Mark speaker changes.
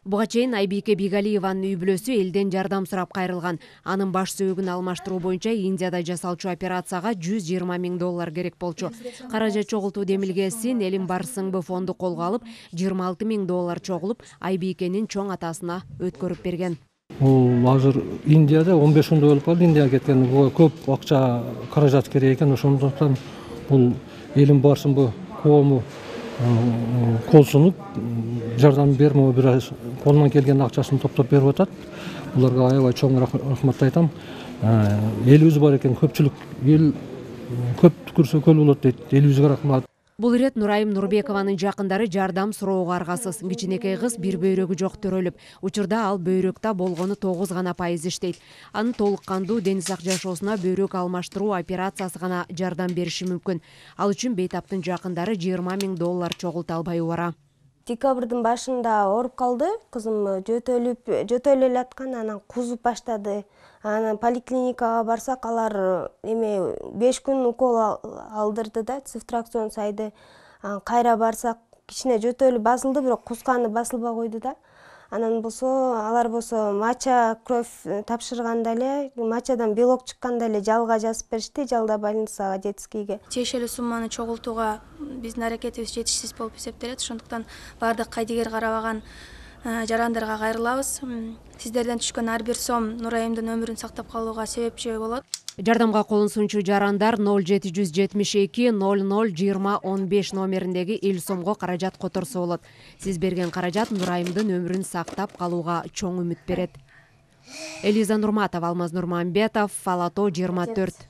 Speaker 1: Буга чейин Айбике Бигалиеванын үй бүлөсү элден жардам сурап кайрылган. Анын баш сөөгүн алмаштыруу боюнча Индияда жасалчу операцияга $120 000 керек болчу. Каражат чогултуу демилгесин Элим Барсыңбы фонду колго алып, $26 000 чогулуп, Айбикенин чоң атасына өткөрүп берген.
Speaker 2: Бул азыр Индияда 15 күндө болуп калды. Индияга кеткен. Буга көп акча каражат керек экен. Ошондуктан бул Элим Барсыңбы коому кол сунуп жардам бермөө бир аз колунан келген акчасын топтоп берип атат. Буларга аябай чоң рахмат айтам. Элибиз бар экен, көпчүлүк эл көп түкүрсө көл болот дейт. Элибизге рахмат.
Speaker 1: Бул ирет Нурайым Нурбекованын жакындары жардам суроого аргасыз. Кичинекей кыз бир бөйрөгү жок төрөлүп. Учурда ал бөйрөктө болгону 9% иштейт. Анын толук кандуу дени сак жашоосуна бөйрөк алмаштыруу операциясы гана жардам бериши мүмкүн. Ал үчүн бейтаптын жакындары $20 000 чогулта албай убара.
Speaker 3: Декабрдын башында ооруп калды. Кызым жөтөлүп элаткан, анан кузуп баштады. Анан поликлиникага барсак, алар 5 күн укол алдырды да, цифтракцион сайды. Кайра барсак, кичине жөтөлү басылды, бирок кусканы басылбай койду да. Анан алар мача кровь тапшырганда эле, мачадан белок чыкканда эле жалга жазып беришти, жалда больницага жетискийге.
Speaker 4: Тиешелүү сумманы чогултууга биздин аракетибиз жетишсиз болуп эсептелет. Ошондуктан бардык кайдыгер карабаган жарандарга кайрылабыз. Сиздерден түшкөн ар бир сом Нурайымдын өмүрүн сактап калууга себепчи болот.
Speaker 1: Жардамга колун сунчу жарандар 0772 00 20 15 номериндеги эл сомго каражат которсо болот. Сиз берген каражат Нурайымдын өмүрүн сактап калууга чоң үмүт берет. Элиза Нурматова, Алмаз Нурманбетов, Фалато 24.